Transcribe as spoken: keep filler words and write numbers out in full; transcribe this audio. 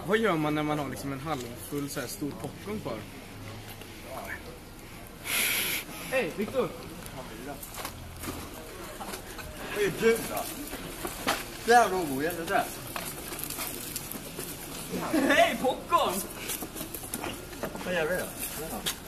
Vad gör man när man har liksom en halvfull så här stor popcorn kvar? Hej, Victor! Vad är du då? Där då går jag, det där. Hej, popcorn! Vad gör vi då?